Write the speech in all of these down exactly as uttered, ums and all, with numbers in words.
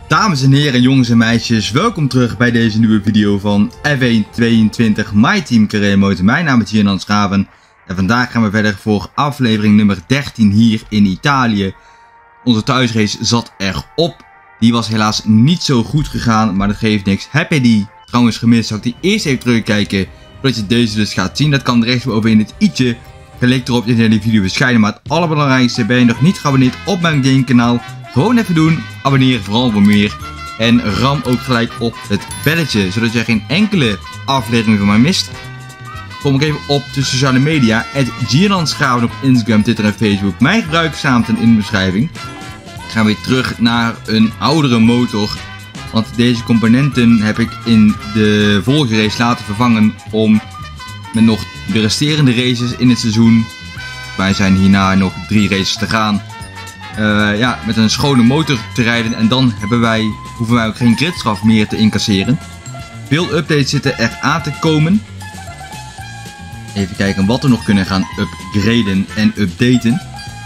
Dames en heren, jongens en meisjes, welkom terug bij deze nieuwe video van F één tweeëntwintig My Team Career Mode. Mijn naam is Gian Schraven en vandaag gaan we verder voor aflevering nummer dertien hier in Italië. Onze thuisrace zat erop. Die was helaas niet zo goed gegaan, maar dat geeft niks. Heb je die trouwens gemist, zou ik die eerst even terugkijken voordat je deze dus gaat zien. Dat kan rechtsboven in het i'tje. Klik erop in de video verschijnen, maar het allerbelangrijkste, ben je nog niet geabonneerd op mijn game kanaal, gewoon even doen, abonneer vooral voor meer en ram ook gelijk op het belletje, zodat je geen enkele aflevering van mij mist. Kom ik even op de sociale media, at Gian Schraven op Instagram, Twitter en Facebook. Mijn gebruikersnaam in de beschrijving. Ik ga weer terug naar een oudere motor, want deze componenten heb ik in de vorige race laten vervangen om met nog de resterende races in het seizoen, wij zijn hierna nog drie races te gaan, uh, ja, met een schone motor te rijden en dan hebben wij, hoeven wij ook geen gridstraf meer te incasseren. Veel updates zitten er aan te komen. Even kijken wat we nog kunnen gaan upgraden en updaten.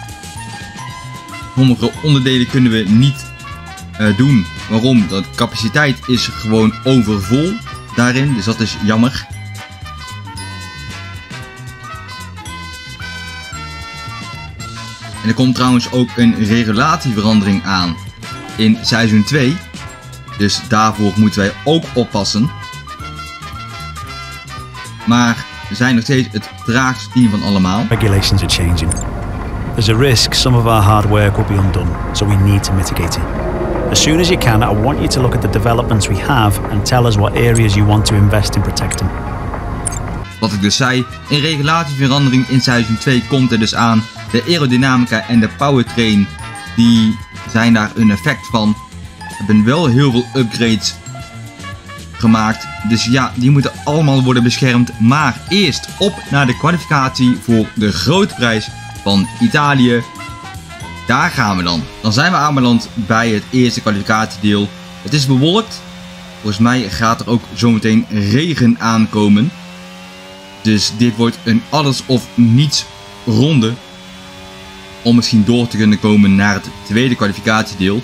Sommige onderdelen kunnen we niet uh, doen. Waarom? De capaciteit is gewoon overvol daarin, dus dat is jammer. En er komt trouwens ook een regulatieverandering aan in seizoen twee. Dus daarvoor moeten wij ook oppassen. Maar we zijn nog steeds het traagste team van allemaal. Regulations are changing. There's a risk some of our hard work will be undone, so we need to mitigate it. As soon as you can, I want you to look at the developments we have and tell us what areas you want to invest in protecting. Wat ik dus zei, een regulatieverandering in seizoen twee komt er dus aan. De aerodynamica en de powertrain, die zijn daar een effect van. We hebben wel heel veel upgrades gemaakt. Dus ja, die moeten allemaal worden beschermd. Maar eerst op naar de kwalificatie voor de grote prijs van Italië. Daar gaan we dan. Dan zijn we aanbeland bij het eerste kwalificatiedeel. Het is bewolkt. Volgens mij gaat er ook zometeen regen aankomen. Dus dit wordt een alles of niets ronde. Om misschien door te kunnen komen naar het tweede kwalificatiedeel.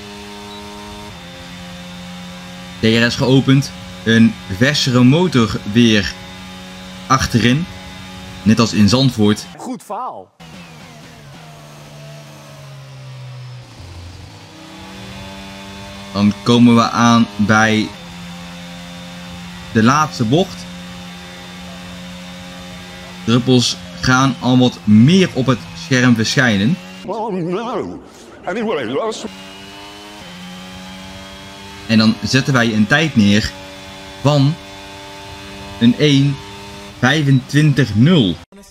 D R S geopend. Een versere motor weer achterin. Net als in Zandvoort. Goed verhaal. Dan komen we aan bij de laatste bocht. Druppels gaan al wat meer op het scherm verschijnen. Oh no. Anyway, last... En dan zetten wij een tijd neer van een één vijfentwintig nul.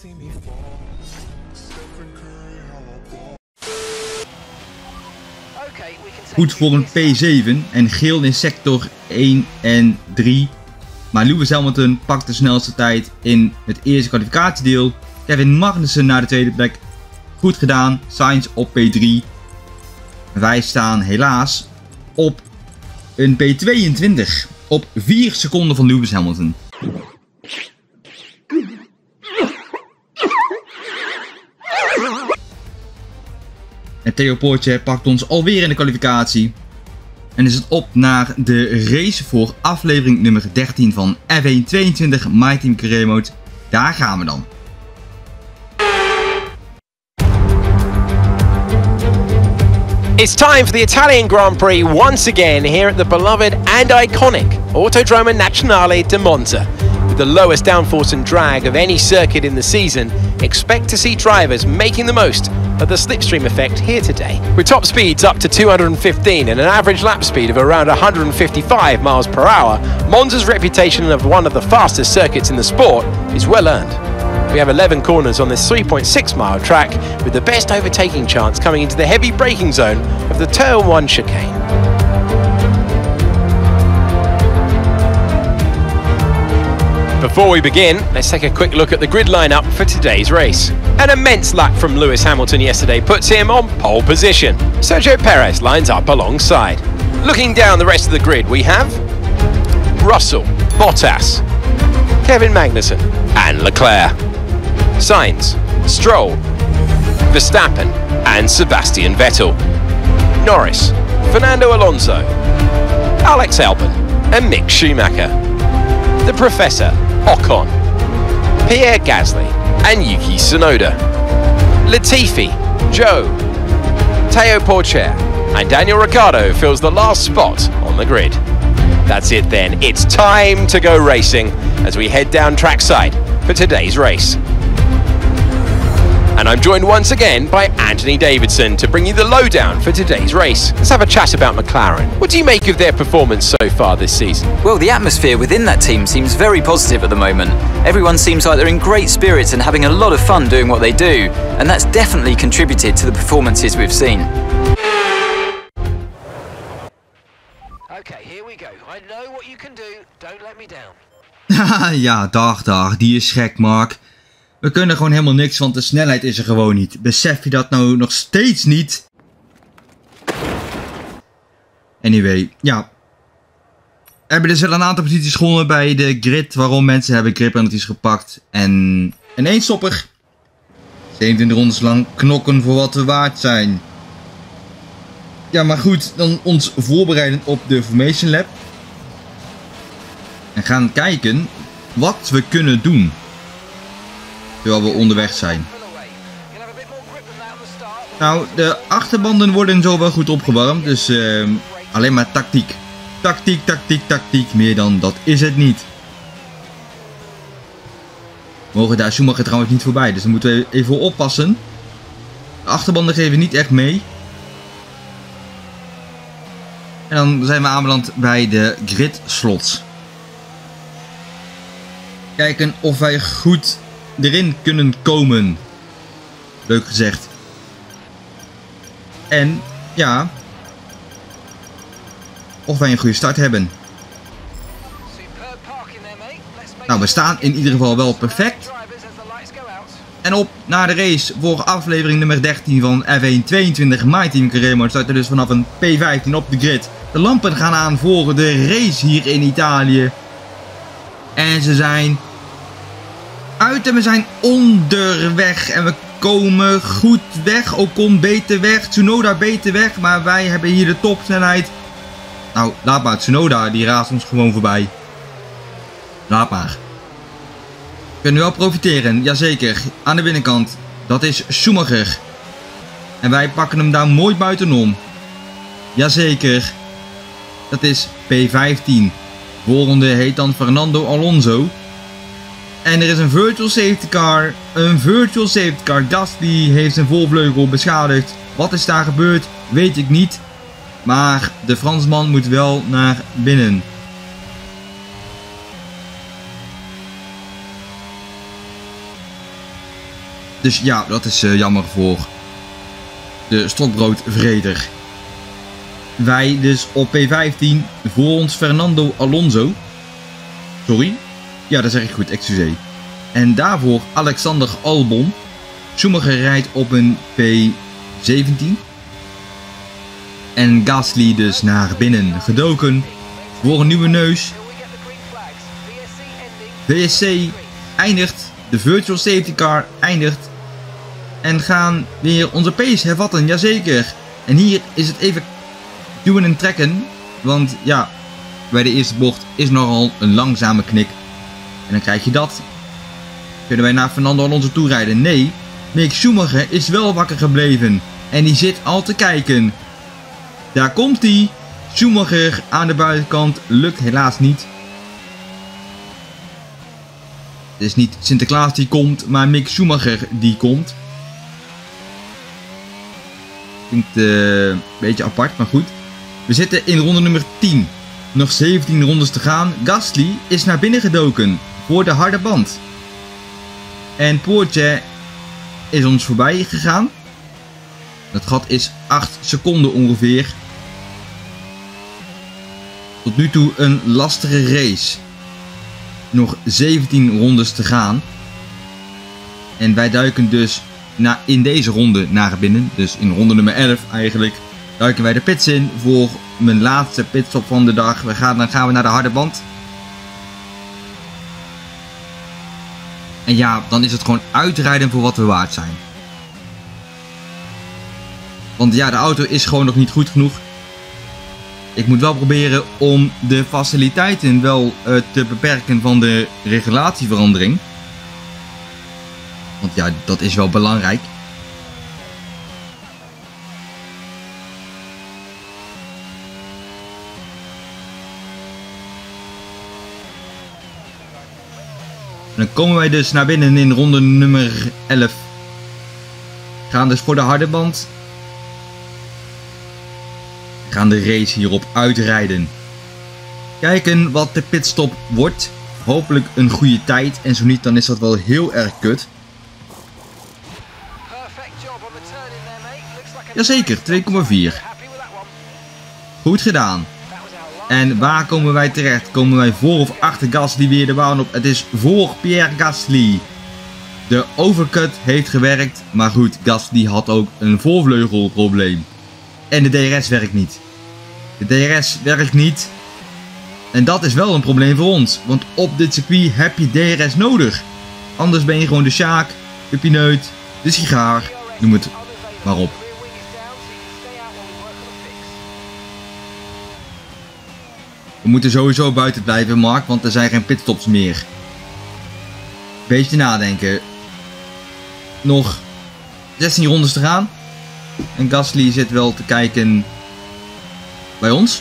Goed voor een P zeven en geel in sector één en drie. Maar Lewis Hamilton pakt de snelste tijd in het eerste kwalificatiedeel. Kevin Magnussen naar de tweede plek. Goed gedaan. Sainz op P drie. Wij staan helaas op een P tweeëntwintig. Op vier seconden van Lewis Hamilton. En Theo Poortje pakt ons alweer in de kwalificatie. En is het op naar de race voor aflevering nummer dertien van F één tweeëntwintig My Team Career Mode. Daar gaan we dan. It's time for the Italian Grand Prix once again here at the beloved and iconic Autodromo Nazionale di Monza. With the lowest downforce and drag of any circuit in the season, expect to see drivers making the most of the slipstream effect here today. With top speeds up to two hundred fifteen and an average lap speed of around one hundred fifty-five miles per hour, Monza's reputation of one of the fastest circuits in the sport is well earned. We have eleven corners on this three point six mile track, with the best overtaking chance coming into the heavy braking zone of the turn one chicane. Before we begin, let's take a quick look at the grid lineup for today's race. An immense lap from Lewis Hamilton yesterday puts him on pole position. Sergio Perez lines up alongside. Looking down the rest of the grid, we have Russell, Bottas, Kevin Magnussen and Leclerc, Sainz, Stroll, Verstappen and Sebastian Vettel, Norris, Fernando Alonso, Alex Albon and Mick Schumacher, the Professor Ocon, Pierre Gasly and Yuki Tsunoda, Latifi, Zhou, Teo Porcher and Daniel Ricciardo fills the last spot on the grid. That's it then, it's time to go racing as we head down trackside for today's race. And I'm joined once again by Anthony Davidson to bring you the lowdown for today's race. Let's have a chat about McLaren. What do you make of their performance so far this season? Well, the atmosphere within that team seems very positive at the moment. Everyone seems like they're in great spirits and having a lot of fun doing what they do, and that's definitely contributed to the performances we've seen. Okay, here we go. I know what you can do. Don't let me down. Ja, dag dag, die is gek, Mark. We kunnen gewoon helemaal niks, want de snelheid is er gewoon niet. Besef je dat nou nog steeds niet? Anyway, ja. We hebben dus wel een aantal posities gewonnen bij de grid. Waarom? Mensen hebben grip penalties gepakt. En een eenstopper. zevenentwintig rondes lang knokken voor wat we waard zijn. Ja, maar goed. Dan ons voorbereiden op de Formation Lab. En gaan kijken wat we kunnen doen. Terwijl we onderweg zijn. Nou, de achterbanden worden zo wel goed opgewarmd. Dus uh, alleen maar tactiek. Tactiek, tactiek, tactiek. Meer dan dat is het niet. We mogen daar Schumacher trouwens niet voorbij. Dus daar moeten we even oppassen. De achterbanden geven niet echt mee. En dan zijn we aanbeland bij de grid slots. Kijken of wij goed erin kunnen komen. Leuk gezegd. En ja, of wij een goede start hebben. Nou, we staan in ieder geval wel perfect. En op naar de race voor aflevering nummer dertien van F één tweeëntwintig My Team Career Mode. Starten dus vanaf een P vijftien op de grid. De lampen gaan aan voor de race hier in Italië. En ze zijn uit en we zijn onderweg. En we komen goed weg. Ocon beter weg. Tsunoda beter weg. Maar wij hebben hier de topsnelheid. Nou, laat maar. Tsunoda die raast ons gewoon voorbij. Laat maar. We kunnen wel profiteren. Jazeker. Aan de binnenkant. Dat is Schumacher. En wij pakken hem daar mooi buitenom. Jazeker. Dat is P vijftien. Volgende heet dan Fernando Alonso. En er is een virtual safety car. Een virtual safety car. Gasly heeft zijn voorvleugel beschadigd. Wat is daar gebeurd? Weet ik niet. Maar de Fransman moet wel naar binnen. Dus ja, dat is uh, jammer voor de stokbroodvreder. Wij dus op P vijftien. Voor ons Fernando Alonso. Sorry. Ja, dat zeg ik goed, excuseer. En daarvoor Alexander Albon. Schumacher rijdt op een P zeventien. En Gasly dus naar binnen gedoken. Voor een nieuwe neus. V S C eindigt. De virtual safety car eindigt. En gaan weer onze pace hervatten, jazeker. En hier is het even duwen en trekken. Want ja, bij de eerste bocht is nogal een langzame knik. En dan krijg je dat. Kunnen wij naar Fernando Alonso toe rijden? Nee. Mick Schumacher is wel wakker gebleven. En die zit al te kijken. Daar komt hij. Schumacher aan de buitenkant. Lukt helaas niet. Het is niet Sinterklaas die komt, maar Mick Schumacher die komt. Klinkt uh, een beetje apart, maar goed. We zitten in ronde nummer tien. Nog zeventien rondes te gaan. Gasly is naar binnen gedoken. Voor de harde band. En Poortje is ons voorbij gegaan. Dat gat is acht seconden ongeveer. Tot nu toe een lastige race. Nog zeventien rondes te gaan. En wij duiken dus na, in deze ronde naar binnen. Dus in ronde nummer elf eigenlijk. Duiken wij de pits in voor mijn laatste pitstop van de dag. We gaan, dan gaan we naar de harde band. En ja, dan is het gewoon uitrijden voor wat we waard zijn. Want ja, de auto is gewoon nog niet goed genoeg. ik moet wel proberen om de faciliteiten wel uh, te beperken van de regulatieverandering. Want ja, dat is wel belangrijk. En dan komen wij dus naar binnen in ronde nummer elf. Gaan dus voor de harde band. Gaan de race hierop uitrijden. Kijken wat de pitstop wordt. Hopelijk een goede tijd. En zo niet, dan is dat wel heel erg kut. Jazeker, twee komma vier. Goed gedaan. En waar komen wij terecht? Komen wij voor of achter Gasly weer de baan op? Het is voor Pierre Gasly. De overcut heeft gewerkt. Maar goed, Gasly had ook een voorvleugelprobleem. En de D R S werkt niet. De D R S werkt niet. En dat is wel een probleem voor ons. Want op dit circuit heb je D R S nodig. Anders ben je gewoon de Sjaak, de pineut, de sigaar. Noem het maar op. We moeten sowieso buiten blijven, Mark, want er zijn geen pitstops meer. Beetje nadenken. Nog zestien rondes te gaan. En Gasly zit wel te kijken bij ons.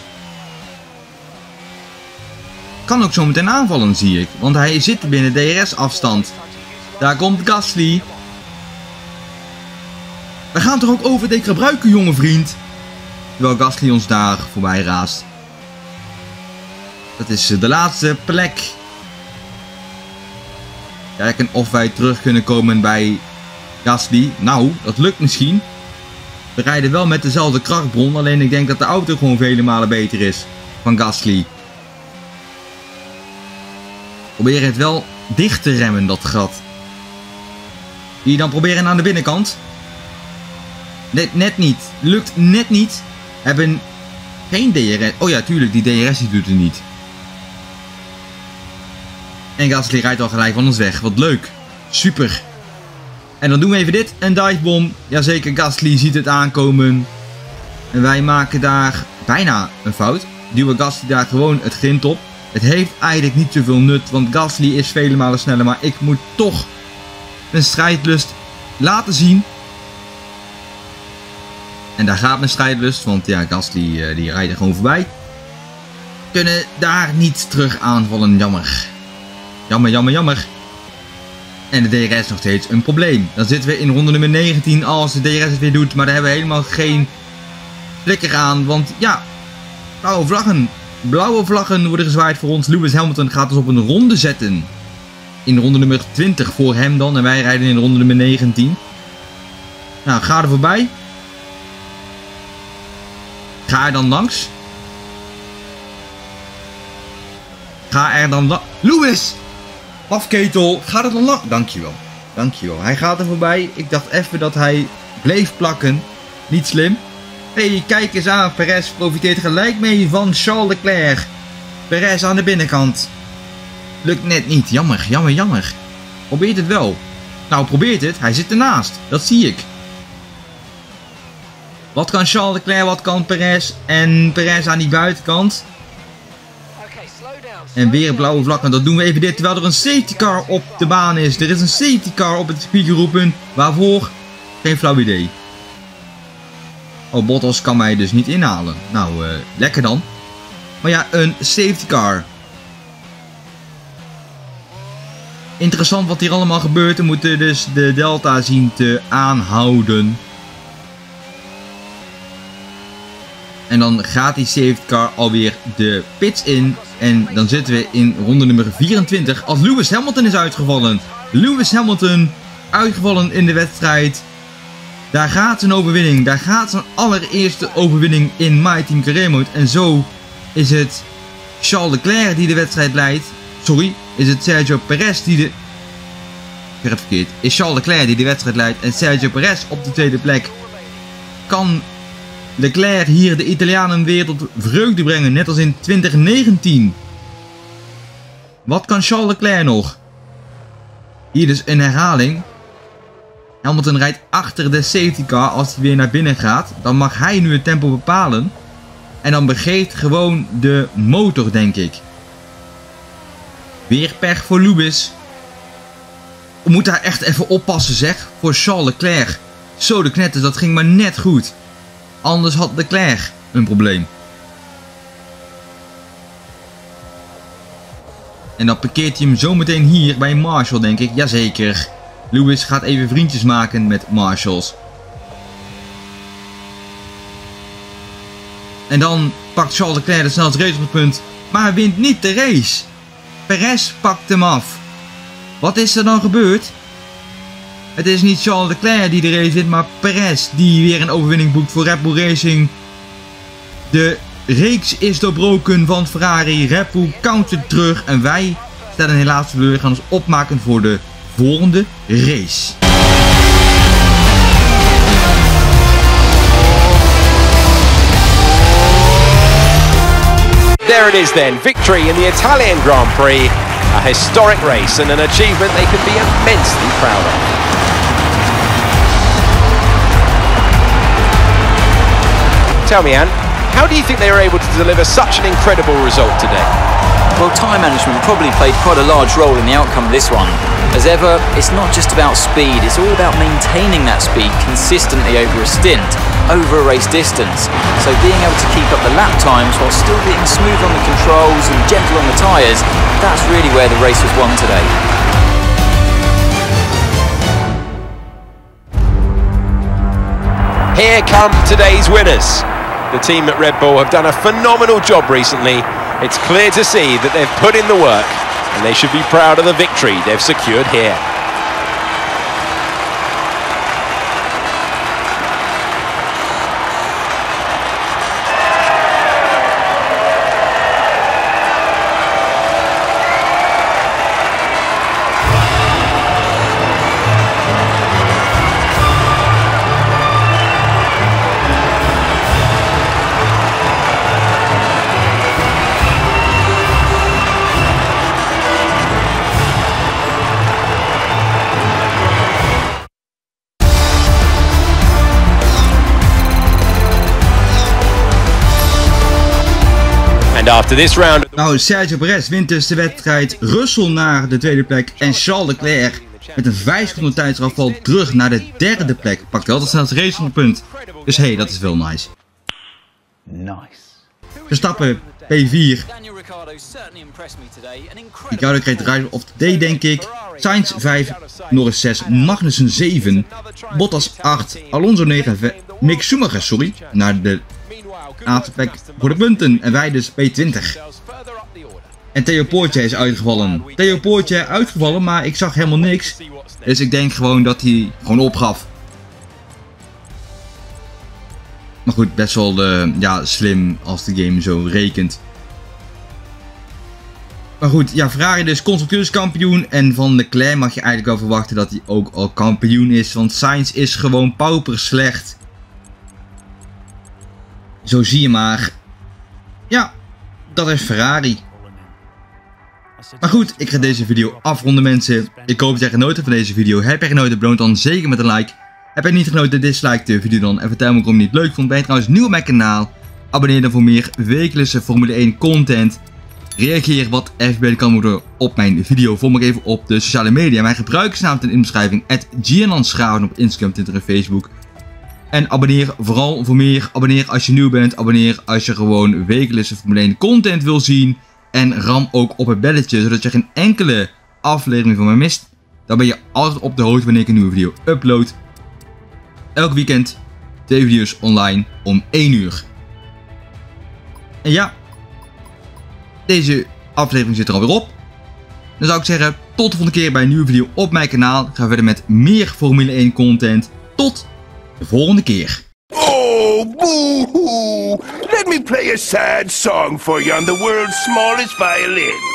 Kan ook zo meteen aanvallen, zie ik. Want hij zit binnen D R S afstand. Daar komt Gasly. We gaan toch ook overtake gebruiken, jonge vriend. Terwijl Gasly ons daar voorbij raast. Dat is de laatste plek. Kijken of wij terug kunnen komen bij Gasly. Nou, dat lukt misschien. We rijden wel met dezelfde krachtbron. Alleen ik denk dat de auto gewoon vele malen beter is van Gasly. Probeer het wel dicht te remmen, dat gat. Hier dan proberen aan de binnenkant. Net, net niet. Lukt net niet. Hebben geen D R S. Oh ja, tuurlijk, die D R S die doet het niet. En Gasly rijdt al gelijk van ons weg. Wat leuk. Super. En dan doen we even dit. Een divebom. Jazeker, Gasly ziet het aankomen. En wij maken daar bijna een fout. Duwen Gasly daar gewoon het grind op. Het heeft eigenlijk niet zoveel nut. Want Gasly is vele malen sneller. Maar ik moet toch mijn strijdlust laten zien. En daar gaat mijn strijdlust. Want ja, Gasly uh, die rijdt er gewoon voorbij. Kunnen daar niet terug aanvallen. Jammer. Jammer, jammer, jammer. En de D R S is nog steeds een probleem. Dan zitten we in ronde nummer negentien als de D R S het weer doet. Maar daar hebben we helemaal geen flikker aan. Want ja, blauwe vlaggen. Blauwe vlaggen worden gezwaaid voor ons. Lewis Hamilton gaat ons op een ronde zetten. In ronde nummer twintig voor hem dan. En wij rijden in ronde nummer negentien. Nou, ga er voorbij. Ga er dan langs. Ga er dan langs. Lewis! Afketel, gaat er dan langs? Dankjewel. Dankjewel. Hij gaat er voorbij. Ik dacht even dat hij bleef plakken. Niet slim. Hé, hey, kijk eens aan. Perez profiteert gelijk mee van Charles Leclerc. Perez aan de binnenkant. Lukt net niet. Jammer, jammer, jammer. Probeert het wel. Nou, probeert het. Hij zit ernaast. Dat zie ik. Wat kan Charles Leclerc, wat kan Perez? En Perez aan die buitenkant. En weer blauwe vlakken. Dat doen we even dit. Terwijl er een safety car op de baan is. Er is een safety car op het circuit geroepen. Waarvoor? Geen flauw idee. Oh, Bottas kan mij dus niet inhalen. Nou, uh, lekker dan. Maar ja, een safety car. Interessant wat hier allemaal gebeurt. We moeten dus de delta zien te aanhouden. En dan gaat die safety car alweer de pits in. En dan zitten we in ronde nummer vierentwintig. Als Lewis Hamilton is uitgevallen. Lewis Hamilton uitgevallen in de wedstrijd. Daar gaat zijn overwinning. Daar gaat zijn allereerste overwinning in My Team Career Mode. En zo is het Charles Leclerc die de wedstrijd leidt. Sorry, is het Sergio Perez die de... Ik zeg het verkeerd. Is Charles Leclerc die de wedstrijd leidt. En Sergio Perez op de tweede plek. Kan Leclerc hier de Italianen weer tot vreugde brengen. Net als in twintig negentien. Wat kan Charles Leclerc nog? Hier dus een herhaling. Hamilton rijdt achter de safety car als hij weer naar binnen gaat. Dan mag hij nu het tempo bepalen. En dan begeeft gewoon de motor, denk ik. Weer pech voor Lewis. We moeten daar echt even oppassen, zeg. Voor Charles Leclerc. Zo de knetters, dat ging maar net goed. Anders had Leclerc een probleem. En dan parkeert hij hem zometeen hier bij Marshall, denk ik. Jazeker. Lewis gaat even vriendjes maken met Marshalls. En dan pakt Charles Leclerc de snelste racepunt. Maar hij wint niet de race. Perez pakt hem af. Wat is er dan gebeurd? Het is niet Charles Leclerc die de race wint, maar Perez die weer een overwinning boekt voor Red Bull Racing. De reeks is doorbroken van Ferrari. Red Bull countert terug en wij stellen helaas teleur, gaan ons opmaken voor de volgende race. There it is then, victory in the Italian Grand Prix. A historic race and an achievement they can be immensely proud of. Tell me, Anne, how do you think they were able to deliver such an incredible result today? Well, time management probably played quite a large role in the outcome of this one. As ever, it's not just about speed, it's all about maintaining that speed consistently over a stint, over a race distance. So being able to keep up the lap times while still being smooth on the controls and gentle on the tyres, that's really where the race was won today. Here come today's winners. The team at Red Bull have done a phenomenal job recently. It's clear to see that they've put in the work and they should be proud of the victory they've secured here. And after this round... Nou, Sergio Perez wint dus de wedstrijd. Russell naar de tweede plek. En Charles Leclerc met een vijf seconden tijdsafval terug naar de derde plek. Pakt wel het snelste racepunt. Dus hé, hey, dat is wel nice. Nice. Verstappen P vier. Ricciardo kreeg Driver of the Day, denk ik. Sainz vijf, Norris zes, Magnussen zeven, Bottas acht, Alonso negen, Mick Schumacher, sorry, naar de laatste plek voor de punten. En wij dus P twintig. En Theo Porcher is uitgevallen. Theo Porcher uitgevallen, maar ik zag helemaal niks. Dus ik denk gewoon dat hij gewoon opgaf. Maar goed, best wel uh, ja, slim als de game zo rekent. Maar goed, ja, Ferrari dus constructeurskampioen. En van Leclerc mag je eigenlijk wel verwachten dat hij ook al kampioen is. Want Sainz is gewoon pauper slecht. Zo zie je maar. Ja, dat is Ferrari. Maar goed, ik ga deze video afronden, mensen. Ik hoop dat jij genoten van deze video. Heb je genoten, beloon dan zeker met een like. Heb je niet genoten, dislike de video dan. En vertel me waarom je het leuk vond. Ben je trouwens nieuw op mijn kanaal? Abonneer dan voor meer wekelijkse Formule één content. Reageer wat even beter kan worden op mijn video. Volg me even op de sociale media. Mijn gebruikersnaam in de beschrijving. at giananschraven op Instagram, Twitter en Facebook. En abonneer vooral voor meer. Abonneer als je nieuw bent. Abonneer als je gewoon wekelijkse Formule één content wil zien. En ram ook op het belletje, zodat je geen enkele aflevering van mij mist. Dan ben je altijd op de hoogte wanneer ik een nieuwe video upload. Elk weekend twee video's online om één uur. En ja, deze aflevering zit er alweer op. Dan zou ik zeggen, tot de volgende keer bij een nieuwe video op mijn kanaal. Gaan we verder met meer Formule één content. Tot de volgende keer. Oh, boo-hoo! Let me play a sad song for you on the world's smallest violin.